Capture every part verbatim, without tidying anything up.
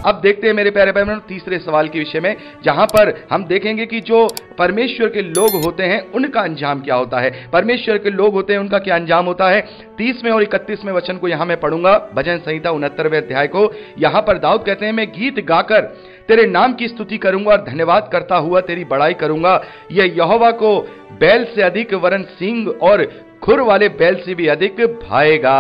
अब देखते हैं मेरे प्यारे बहनों तीसरे सवाल के विषय में, जहां पर हम देखेंगे कि जो परमेश्वर के लोग होते हैं उनका अंजाम क्या होता है। परमेश्वर के लोग होते हैं उनका क्या अंजाम होता है। तीसवें और इकतीसवें वचन को यहां मैं पढ़ूंगा, भजन संहिता उनहत्तरवें अध्याय को। यहां पर दाऊद कहते हैं, मैं गीत गाकर तेरे नाम की स्तुति करूंगा और धन्यवाद करता हुआ तेरी बड़ाई करूंगा। यह यहोवा को बैल से अधिक वरन सींग और खुर वाले बैल से भी अधिक भाएगा।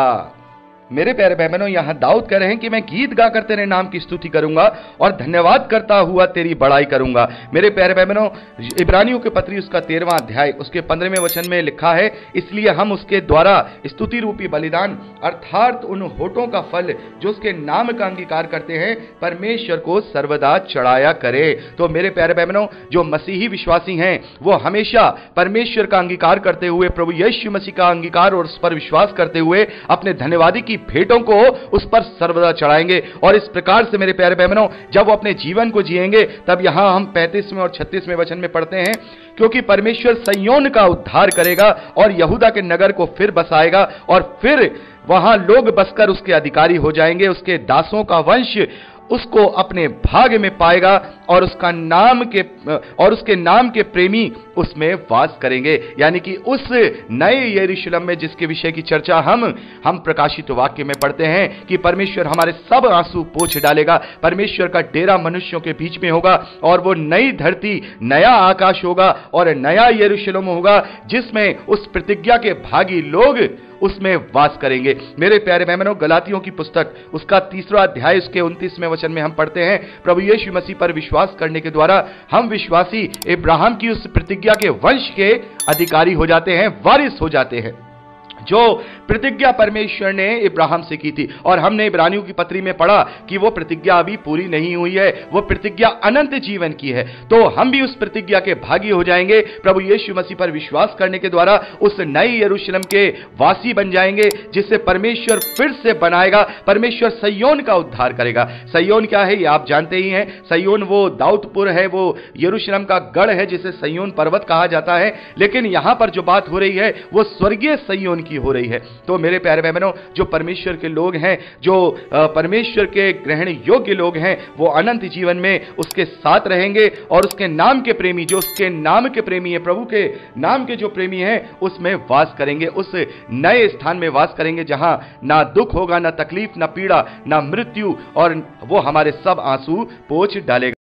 मेरे प्यारे बहनों, यहां दाऊद कह रहे हैं कि मैं गीत गाकर तेरे नाम की स्तुति करूंगा और धन्यवाद करता हुआ तेरी बड़ाई करूंगा। मेरे प्यारे बहनों, इब्रानियों के पत्री उसका तेरहवां अध्याय उसके पंद्रहवें वचन में लिखा है, इसलिए हम उसके द्वारा स्तुति रूपी बलिदान अर्थात उन होठों का फल जो उसके नाम का अंगीकार करते हैं परमेश्वर को सर्वदा चढ़ाया करे। तो मेरे प्यारे बहनों, जो मसीही विश्वासी हैं वो हमेशा परमेश्वर का अंगीकार करते हुए, प्रभु यीशु मसीह का अंगीकार और उस पर विश्वास करते हुए अपने धन्यवादी की भेंटों को उस पर सर्वदा चढ़ाएंगे। और इस प्रकार से मेरे प्यारे बहनों, जब वो अपने जीवन को जिएंगे तब यहां हम पैंतीसवें और छत्तीसवें वचन में पढ़ते हैं, क्योंकि परमेश्वर सिय्योन का उद्धार करेगा और यहूदा के नगर को फिर बसाएगा और फिर वहां लोग बसकर उसके अधिकारी हो जाएंगे। उसके दासों का वंश उसको अपने भाग में पाएगा और उसका नाम के और उसके नाम के प्रेमी उसमें वास करेंगे। यानी कि उस नए यरूशलेम में जिसके विषय की चर्चा हम हम प्रकाशित वाक्य में पढ़ते हैं कि परमेश्वर हमारे सब आंसू पोंछ डालेगा। परमेश्वर का डेरा मनुष्यों के बीच में होगा और वो नई धरती, नया आकाश होगा और नया यरूशलेम होगा जिसमें उस प्रतिज्ञा के भागी लोग उसमें वास करेंगे। मेरे प्यारे बहनों, गलातियों की पुस्तक उसका तीसरा अध्याय उसके उनतीसवें वचन में हम पढ़ते हैं, प्रभु यीशु मसीह पर विश्वास करने के द्वारा हम विश्वासी इब्राहिम की उस प्रतिज्ञा के वंश के अधिकारी हो जाते हैं, वारिस हो जाते हैं, जो प्रतिज्ञा परमेश्वर ने इब्राहिम से की थी। और हमने इब्रानियों की पत्री में पढ़ा कि वो प्रतिज्ञा अभी पूरी नहीं हुई है, वो प्रतिज्ञा अनंत जीवन की है। तो हम भी उस प्रतिज्ञा के भागी हो जाएंगे, प्रभु यीशु मसीह पर विश्वास करने के द्वारा उस नई यरूशलेम के वासी बन जाएंगे जिसे परमेश्वर फिर से बनाएगा। परमेश्वर सिय्योन का उद्धार करेगा। सिय्योन क्या है ये आप जानते ही हैं। सिय्योन वो दाऊदपुर है, वो यरूशलेम का गढ़ है जिसे सिय्योन पर्वत कहा जाता है। लेकिन यहां पर जो बात हो रही है वो स्वर्गीय सिय्योन की हो रही है। तो मेरे प्यारे बहनों, जो परमेश्वर के लोग हैं, जो परमेश्वर के ग्रहण योग्य लोग हैं, वो अनंत जीवन में उसके साथ रहेंगे और उसके नाम के प्रेमी, जो उसके नाम के प्रेमी है, प्रभु के नाम के जो प्रेमी हैं, उसमें वास करेंगे, उस नए स्थान में वास करेंगे जहां ना दुख होगा, ना तकलीफ, ना पीड़ा, ना मृत्यु, और वो हमारे सब आंसू पोंछ डालेगा।